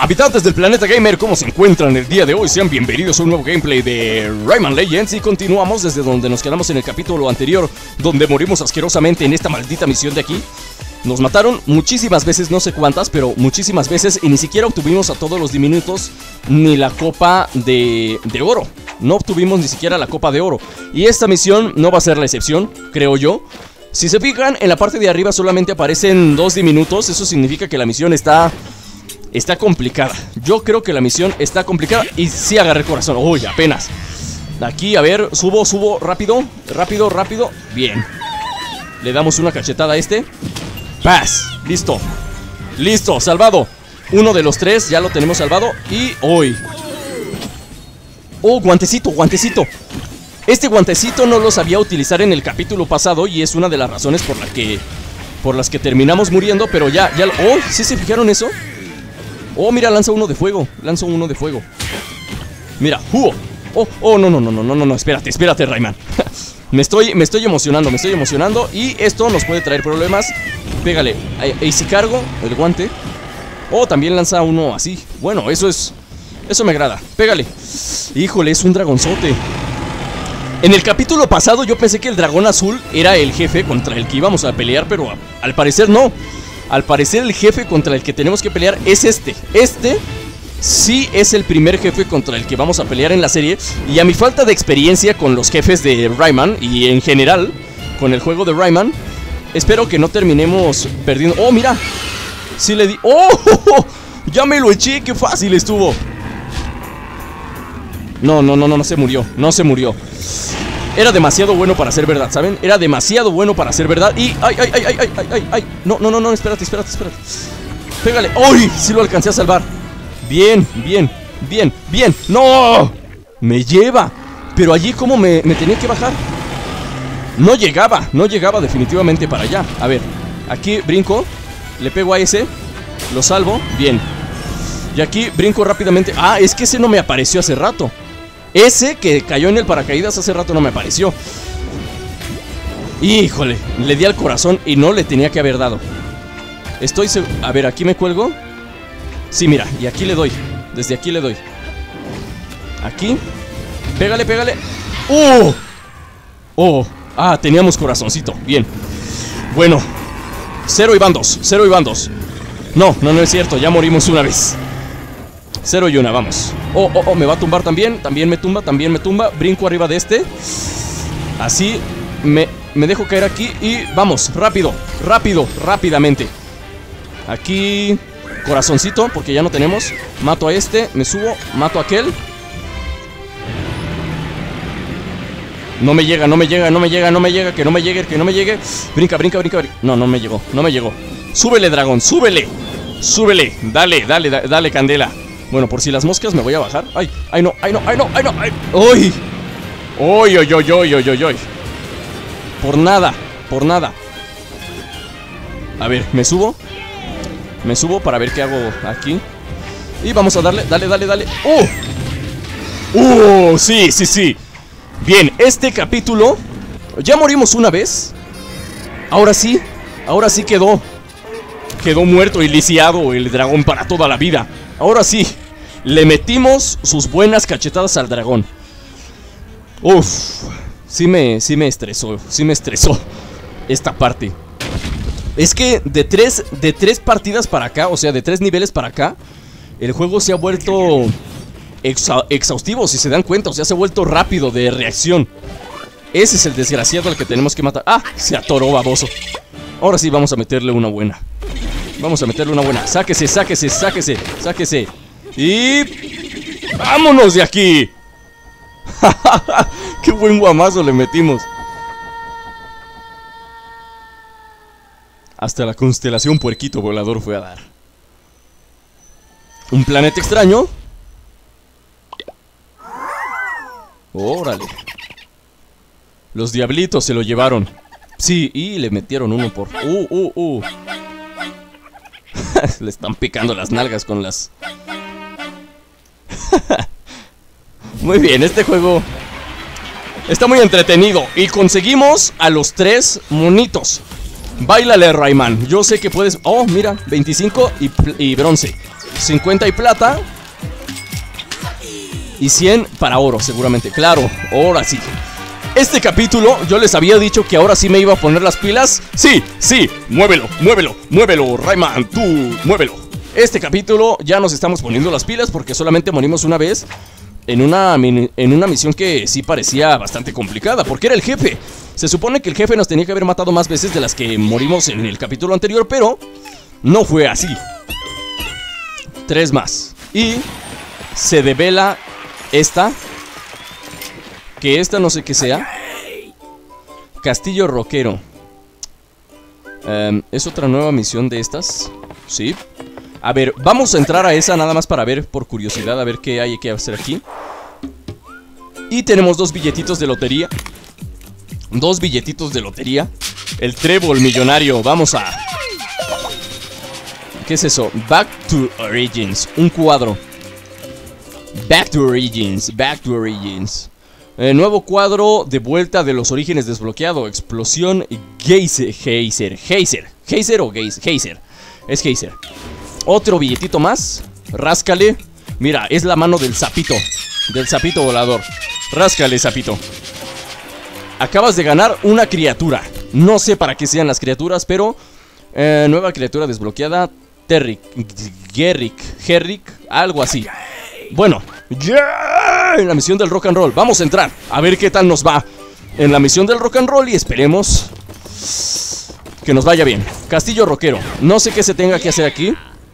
Habitantes del planeta gamer, ¿cómo se encuentran el día de hoy? Sean bienvenidos a un nuevo gameplay de Rayman Legends. Y continuamos desde donde nos quedamos en el capítulo anterior, donde morimos asquerosamente en esta maldita misión de aquí. Nos mataron muchísimas veces, no sé cuántas, pero muchísimas veces. Y ni siquiera obtuvimos a todos los diminutos ni la copa de oro. No obtuvimos ni siquiera la copa de oro. Y esta misión no va a ser la excepción, creo yo. Si se fijan, en la parte de arriba solamente aparecen 2 diminutos. Eso significa que la misión está complicada. Yo creo que la misión está complicada. Y sí agarré corazón. Uy, apenas. Aquí, a ver, subo, rápido. Rápido. Bien. Le damos una cachetada a este. Paz, listo, salvado. Uno de los 3, ya lo tenemos salvado. Y hoy. Oh, guantecito. Este guantecito no lo sabía utilizar en el capítulo pasado. Y es una de las razones por las que terminamos muriendo. Pero ya oh, ¿sí se fijaron eso? Oh, mira, lanza uno de fuego. Mira, oh, no, espérate, Rayman. Me estoy emocionando. Y esto nos puede traer problemas. Pégale, y si cargo el guante. Oh, también lanza uno así. Bueno, eso me agrada. Pégale. Híjole, es un dragonzote. En el capítulo pasado yo pensé que el dragón azul era el jefe contra el que íbamos a pelear, pero al parecer no. Al parecer el jefe contra el que tenemos que pelear es este. Este sí es el primer jefe contra el que vamos a pelear en la serie. Y a mi falta de experiencia con los jefes de Rayman y en general con el juego de Rayman, espero que no terminemos perdiendo. Oh, mira, sí le di. Oh, ya me lo eché, qué fácil estuvo. No se murió. Era demasiado bueno para ser verdad, ¿saben? Era demasiado bueno para ser verdad. Y ay. No, espérate. Pégale. ¡Ay! Sí lo alcancé a salvar. Bien. ¡No! Me lleva. Pero allí, ¿cómo me tenía que bajar? No llegaba definitivamente para allá. A ver, aquí brinco. Le pego a ese. Lo salvo. Bien. Y aquí brinco rápidamente. Ah, es que ese no me apareció hace rato. Ese que cayó en el paracaídas hace rato no me apareció. Híjole, le di al corazón y no le tenía que haber dado. Estoy seguro. A ver, aquí me cuelgo. Sí, mira, y aquí le doy. Desde aquí le doy. Aquí. Pégale. ¡Oh! Ah, teníamos corazoncito. Bien. Bueno. 0 y van 2. No es cierto, ya morimos una vez. 0 y 1, vamos. Oh, me va a tumbar también. También me tumba. Brinco arriba de este. Así. Me dejo caer aquí y vamos, rápidamente. Aquí. Corazoncito, porque ya no tenemos. Mato a este, me subo, mato a aquel. No me llega, que no me llegue. Brinca. No me llegó. Súbele, dragón, súbele. Dale, candela. Bueno, por si las moscas me voy a bajar. Ay, no. ¡Uy! ¡Uy! Por nada. A ver, me subo para ver qué hago aquí. Y vamos a darle, dale. Sí. Bien, este capítulo ya morimos una vez. Ahora sí quedó muerto y lisiado el dragón para toda la vida. Ahora sí, le metimos sus buenas cachetadas al dragón. Uf, sí me estresó esta parte. Es que de tres partidas para acá, o sea, de 3 niveles para acá, el juego se ha vuelto exhaustivo, si se dan cuenta. O sea, se ha vuelto rápido de reacción. Ese es el desgraciado al que tenemos que matar. Ah, se atoró, baboso. Ahora sí vamos a meterle una buena. Sáquese. Y ¡vámonos de aquí! ¡Qué buen guamazo le metimos! Hasta la constelación Puerquito Volador fue a dar. ¿Un planeta extraño? ¡Órale! Los diablitos se lo llevaron. Sí, y le metieron uno por... Le están picando las nalgas con las... Muy bien, este juego está muy entretenido. Y conseguimos a los 3 monitos. Báilale, Rayman. Yo sé que puedes... Oh, mira, 25 y bronce. 50 y plata. Y 100 para oro, seguramente. Claro, ahora sí. Este capítulo, yo les había dicho que ahora sí me iba a poner las pilas. Sí, sí, muévelo, muévelo, muévelo, Rayman, tú, muévelo. Este capítulo ya nos estamos poniendo las pilas porque solamente morimos una vez en una misión que sí parecía bastante complicada, porque era el jefe. Se supone que el jefe nos tenía que haber matado más veces de las que morimos en el capítulo anterior, pero no fue así. 3 más. Y se devela esta, que esta no sé qué sea. Castillo Roquero. ¿Es otra nueva misión de estas? Sí. A ver, vamos a entrar a esa nada más para ver, por curiosidad, a ver qué hay que hacer aquí. Y tenemos 2 billetitos de lotería. 2 billetitos de lotería. El trébol millonario, vamos a... ¿Qué es eso? Back to Origins, un cuadro. Back to Origins, Back to Origins. Nuevo cuadro de vuelta de los orígenes desbloqueado. Explosión Geyser. ¿Geyser o Geyser? Es Geyser. Otro billetito más. Ráscale. Mira, es la mano del sapito. Del sapito volador. Ráscale, sapito. Acabas de ganar una criatura. No sé para qué sean las criaturas, pero nueva criatura desbloqueada. Gerrick, algo así. Bueno, yeah, en la misión del rock and roll. Vamos a entrar, a ver qué tal nos va en la misión del rock and roll. Y esperemos que nos vaya bien. Castillo Roquero, no sé qué se tenga que hacer aquí.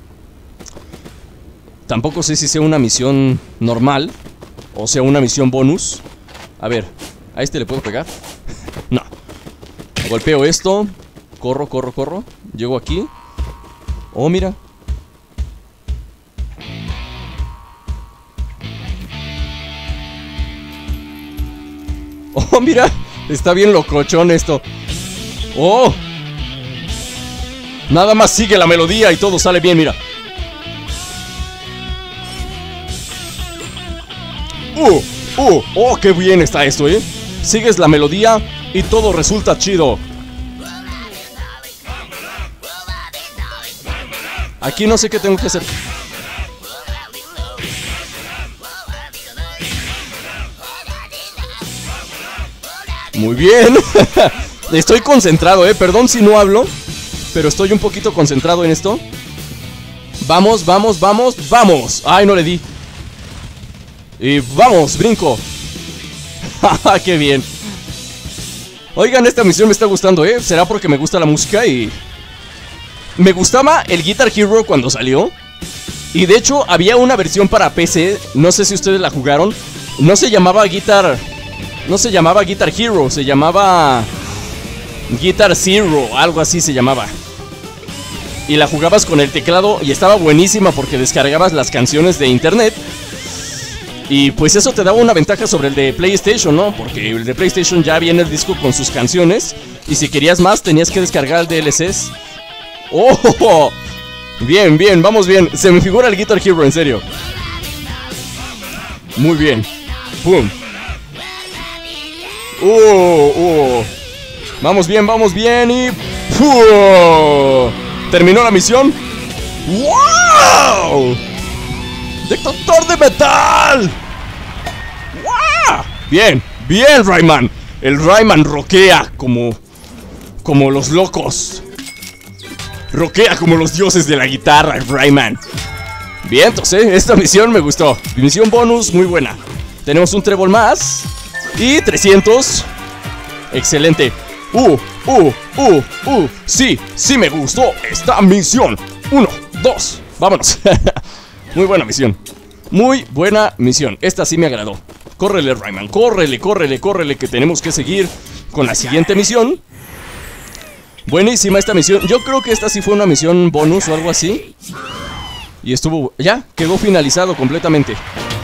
Tampoco sé si sea una misión normal o sea una misión bonus. A ver, ¿a este le puedo pegar? No. Golpeo esto. Corro. Llego aquí. Oh, mira. Oh, mira. Está bien locochón esto. Oh. Nada más sigue la melodía y todo sale bien, mira. Oh, qué bien está esto, Sigues la melodía y todo resulta chido. Aquí no sé qué tengo que hacer. Muy bien. Estoy concentrado, perdón si no hablo, pero estoy un poquito concentrado en esto. Vamos. Ay, no le di. Y vamos, brinco. Qué bien. Oigan, esta misión me está gustando, será porque me gusta la música y... Me gustaba el Guitar Hero cuando salió. Y de hecho había una versión para PC. No sé si ustedes la jugaron. No se llamaba Guitar Hero, se llamaba Guitar Zero, algo así se llamaba. Y la jugabas con el teclado y estaba buenísima porque descargabas las canciones de internet. Y pues eso te daba una ventaja sobre el de PlayStation, ¿no? Porque el de PlayStation ya viene el disco con sus canciones. Y si querías más tenías que descargar el DLCs. ¡Oh! Bien, vamos bien. Se me figura el Guitar Hero, en serio. Muy bien. ¡Pum! Vamos bien y... ¡Pum! ¿Terminó la misión? ¡Wow! ¡Detector de metal! ¡Wow! Bien, Rayman. El Rayman roquea como los locos. Roquea como los dioses de la guitarra, el Rayman. Bien, entonces, esta misión me gustó. Misión bonus, muy buena. Tenemos un trébol más. Y 300. Excelente. Sí me gustó esta misión. 1, 2, vámonos. Muy buena misión. Muy buena misión. Esta sí me agradó. Córrele, Rayman, córrele, que tenemos que seguir con la siguiente misión. Buenísima esta misión. Yo creo que esta sí fue una misión bonus o algo así. Y estuvo... ya, quedó finalizado completamente.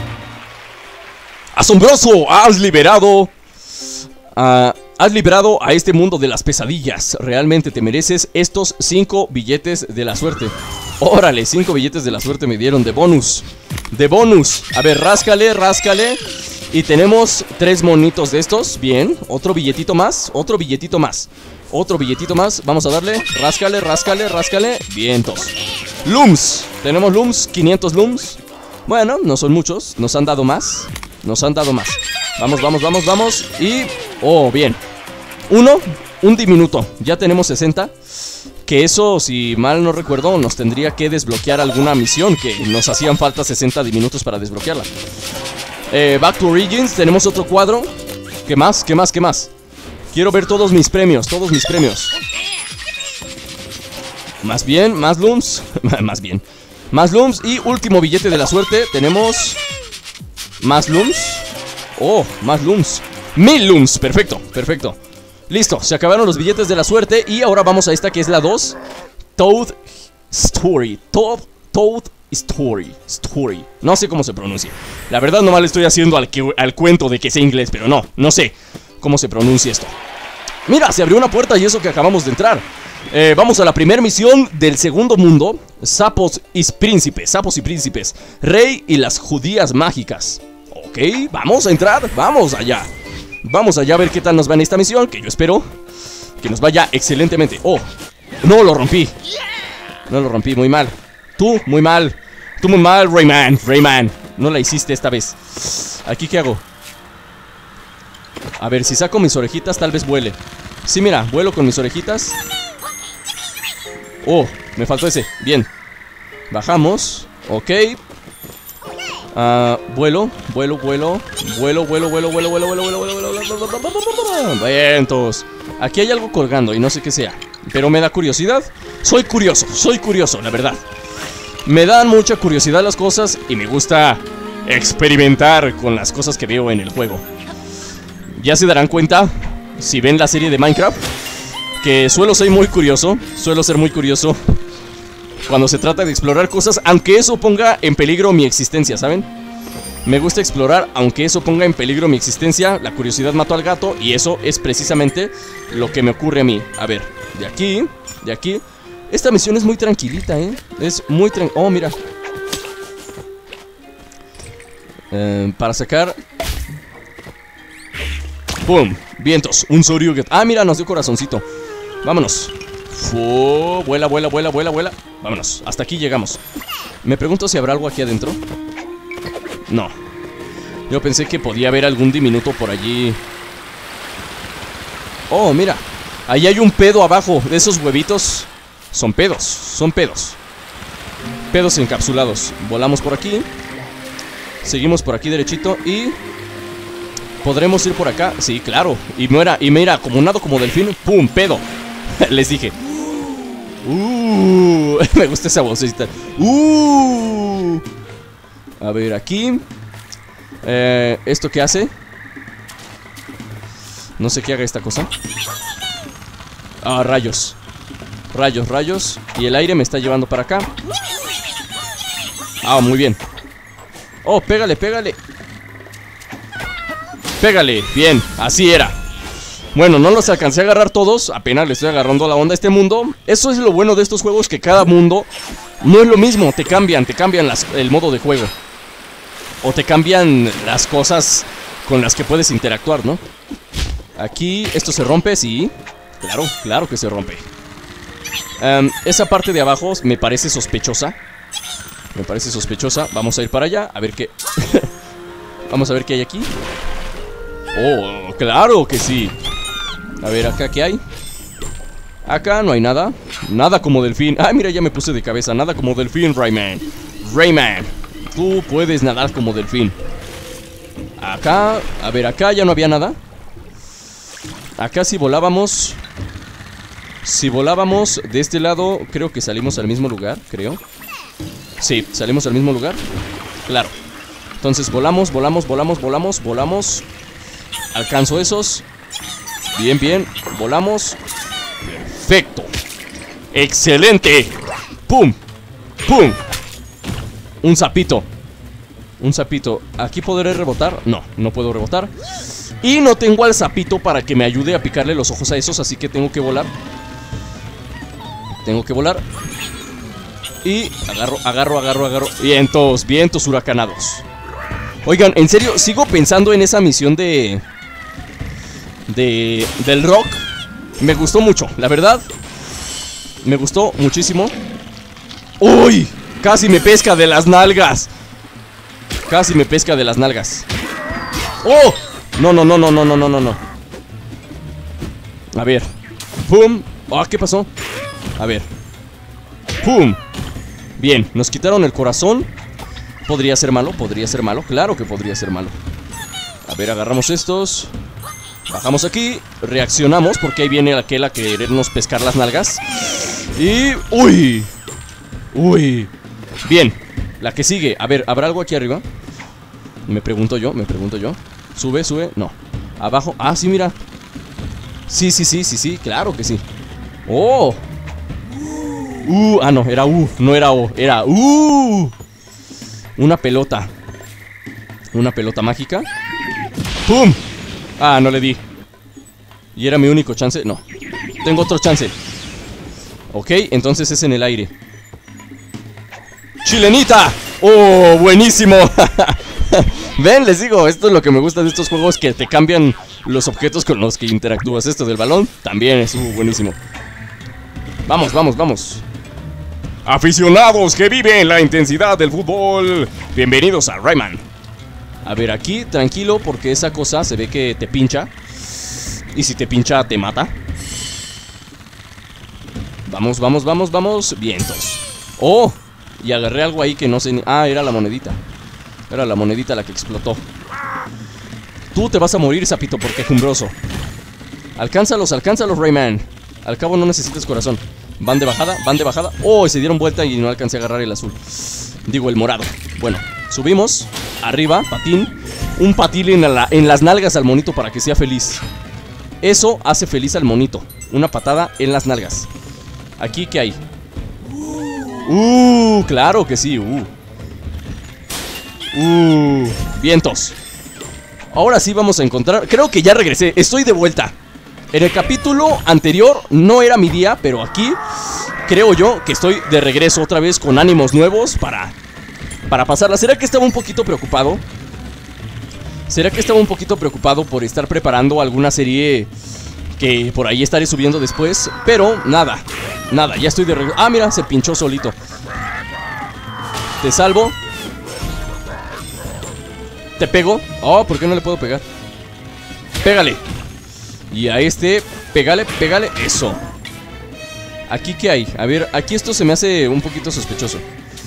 ¡Asombroso! Has liberado a este mundo de las pesadillas. Realmente te mereces estos 5 billetes de la suerte. Órale, 5 billetes de la suerte me dieron de bonus. A ver, ráscale. Y tenemos 3 monitos de estos. Bien, otro billetito más. Vamos a darle, ráscale. Vientos. Looms. Tenemos looms, 500 looms. Bueno, no son muchos, nos han dado más. Nos han dado más. Vamos, vamos, vamos, vamos. Y... oh, bien. Un diminuto. Ya tenemos 60. Que eso, si mal no recuerdo, nos tendría que desbloquear alguna misión, que nos hacían falta 60 diminutos para desbloquearla. Back to Origins, tenemos otro cuadro. ¿Qué más? ¿Qué más? ¿Qué más? Quiero ver todos mis premios, todos mis premios. Más bien, más looms. Más bien. Más looms y último billete de la suerte. Tenemos más looms. Oh, más looms. 1000 looms, perfecto, perfecto. Listo, se acabaron los billetes de la suerte. Y ahora vamos a esta que es la 2. Toad Story. Toad Story. No sé cómo se pronuncia. La verdad nomás le estoy haciendo al cuento de que sé inglés, pero no sé cómo se pronuncia esto. Mira, se abrió una puerta y eso que acabamos de entrar. Vamos a la primera misión del segundo mundo. Sapos y príncipes. Rey y las judías mágicas. Ok, vamos a entrar, vamos allá. Vamos allá a ver qué tal nos va en esta misión, que yo espero que nos vaya excelentemente. Oh, no lo rompí. No lo rompí, muy mal. Tú, muy mal. Tú muy mal, Rayman. No la hiciste esta vez. ¿Aquí qué hago? A ver, si saco mis orejitas tal vez vuele. Sí, mira, vuelo con mis orejitas. Oh, me faltó ese, bien. Bajamos, ok. Vuelo. Vientos. Aquí hay algo colgando y no sé qué sea, pero me da curiosidad. Soy curioso, la verdad. Me dan mucha curiosidad las cosas y me gusta experimentar con las cosas que veo en el juego. Ya se darán cuenta, si ven la serie de Minecraft, que suelo ser muy curioso cuando se trata de explorar cosas, aunque eso ponga en peligro mi existencia, ¿saben? Me gusta explorar, aunque eso ponga en peligro mi existencia. La curiosidad mató al gato y eso es precisamente lo que me ocurre a mí. A ver, de aquí. Esta misión es muy tranquilita, es muy tranquila. Oh, mira. Para sacar... ¡pum! Vientos, un Soryu. Ah, mira, nos dio corazoncito. Vámonos. Vuela. Vámonos, hasta aquí llegamos. Me pregunto si habrá algo aquí adentro. No. Yo pensé que podía haber algún diminuto por allí. Oh, mira. Ahí hay un pedo abajo. De esos huevitos. Son pedos. Pedos encapsulados. Volamos por aquí. Seguimos por aquí derechito y... ¿podremos ir por acá? Sí, claro. Y mira, como nado como delfín. ¡Pum! Pedo. Les dije. Me gusta esa vocecita. A ver, aquí. ¿Esto qué hace? No sé qué haga esta cosa. Ah, rayos. Rayos. Y el aire me está llevando para acá. Ah, muy bien. Oh, pégale. Pégale, bien, así era. Bueno, no los alcancé a agarrar todos. Apenas le estoy agarrando la onda a este mundo. Eso es lo bueno de estos juegos, que cada mundo no es lo mismo. Te cambian el modo de juego. O te cambian las cosas con las que puedes interactuar, ¿no? Aquí, esto se rompe, sí. Claro que se rompe. Esa parte de abajo me parece sospechosa. Vamos a ir para allá, a ver qué... Vamos a ver qué hay aquí. Oh, claro que sí. A ver, acá qué hay. Acá no hay nada. Nada como delfín. Ah, mira, ya me puse de cabeza. Nada como delfín, Rayman. Tú puedes nadar como delfín. Acá, a ver, acá ya no había nada. Acá si volábamos de este lado, creo que salimos al mismo lugar, creo. Sí, salimos al mismo lugar. Claro. Entonces volamos. Alcanzo esos. Bien, volamos. Perfecto. Excelente. Pum. Un sapito. ¿Aquí podré rebotar? No, no puedo rebotar. Y no tengo al sapito para que me ayude a picarle los ojos a esos, así que tengo que volar. Y agarro. Vientos huracanados. Oigan, en serio, sigo pensando en esa misión del rock. Me gustó mucho, la verdad. Me gustó muchísimo. ¡Uy! Casi me pesca de las nalgas. Casi me pesca de las nalgas. ¡Oh! No, no, no, no, no, no, no, no, no. A ver. ¡Pum! ¡Ah! ¿Qué pasó? A ver. ¡Pum! Bien, nos quitaron el corazón. ¿Podría ser malo? ¿Podría ser malo? Claro que podría ser malo. A ver, agarramos estos. Bajamos aquí. Reaccionamos porque ahí viene aquel a querernos pescar las nalgas. Y... ¡uy! ¡Uy! Bien, la que sigue. A ver, ¿habrá algo aquí arriba? Me pregunto yo, me pregunto yo. ¿Sube, sube? No. Abajo. Ah, sí, mira. Sí, sí, sí, sí, sí, claro que sí. ¡Oh! Ah, no, era no era O, era una pelota. Una pelota mágica. ¡Pum! Ah, no le di. ¿Y era mi único chance? No. Tengo otro chance. Ok, entonces es en el aire. ¡Chilenita! ¡Oh, buenísimo! Ven, les digo, esto es lo que me gusta de estos juegos, que te cambian los objetos con los que interactúas. Esto del balón también es buenísimo. Vamos, vamos, vamos. Aficionados que viven la intensidad del fútbol, bienvenidos a Rayman. A ver, aquí, tranquilo, porque esa cosa se ve que te pincha. Y si te pincha, te mata. Vamos, vamos, vamos, vamos. Vientos. ¡Oh! Y agarré algo ahí que no sé ni... Ah, era la monedita. Era la monedita la que explotó. Tú te vas a morir, sapito, por quejumbroso. Alcánzalos, alcánzalos, Rayman. Al cabo no necesitas corazón. Van de bajada, van de bajada. ¡Oh! Se dieron vuelta y no alcancé a agarrar el azul. Digo, el morado. Bueno, subimos. Arriba, patín. Un patín en las nalgas al monito para que sea feliz. Eso hace feliz al monito. Una patada en las nalgas. Aquí, ¿qué hay? Claro que sí. Vientos. Ahora sí vamos a encontrar. Creo que ya regresé, estoy de vuelta. En el capítulo anterior no era mi día, pero aquí creo yo que estoy de regreso otra vez con ánimos nuevos para pasarla. ¿Será que estaba un poquito preocupado? ¿Será que estaba un poquito preocupado por estar preparando alguna serie que por ahí estaré subiendo después? Pero nada, nada, ya estoy de regreso. Ah, mira, se pinchó solito. Te salvo. Te pego. Oh, ¿por qué no le puedo pegar? Pégale. Y a este, pégale, pégale. Eso. ¿Aquí qué hay? A ver, aquí esto se me hace un poquito sospechoso.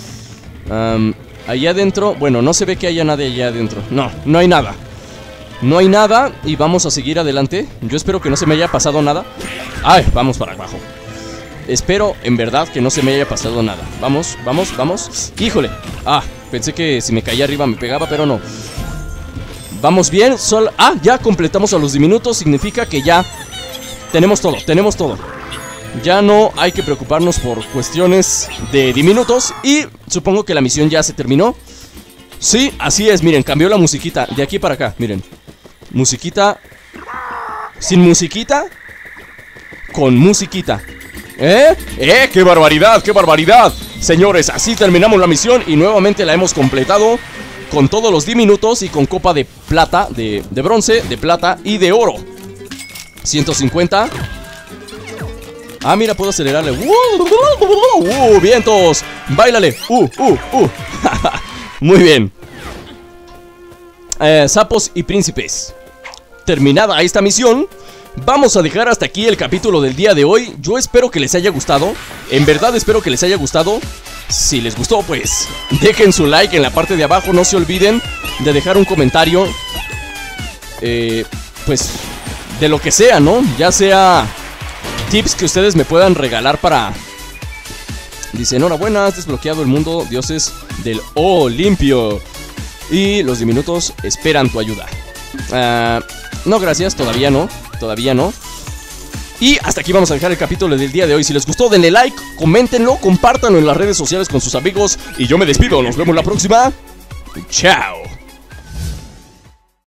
Allá adentro, bueno, no se ve que haya nadie allá adentro. No, no hay nada. No hay nada y vamos a seguir adelante. Yo espero que no se me haya pasado nada. Ay, vamos para abajo. Espero, en verdad, que no se me haya pasado nada. Vamos, vamos, vamos. ¡Híjole! Ah, pensé que si me caía arriba me pegaba, pero no. Vamos bien, ya completamos a los diminutos. Significa que ya tenemos todo, tenemos todo. Ya no hay que preocuparnos por cuestiones de diminutos. Y supongo que la misión ya se terminó. Sí, así es, miren, cambió la musiquita. De aquí para acá, miren. Musiquita. Sin musiquita. Con musiquita. ¡Qué barbaridad, qué barbaridad! Señores, así terminamos la misión y nuevamente la hemos completado con todos los diminutos y con copa de plata, de bronce, de plata y de oro. 150. Ah, mira, puedo acelerarle. Vientos. Báilale. Muy bien. Sapos y príncipes. Terminada esta misión, vamos a dejar hasta aquí el capítulo del día de hoy. Yo espero que les haya gustado. En verdad espero que les haya gustado. Si les gustó, pues dejen su like en la parte de abajo. No se olviden de dejar un comentario, pues de lo que sea, ¿no? Ya sea tips que ustedes me puedan regalar para... Dice, enhorabuena, has desbloqueado el mundo dioses del Olimpio y los diminutos esperan tu ayuda. No, gracias, todavía no. Todavía no. Y hasta aquí vamos a dejar el capítulo del día de hoy. Si les gustó, denle like, coméntenlo, compártanlo en las redes sociales con sus amigos. Y yo me despido, nos vemos la próxima. Chao.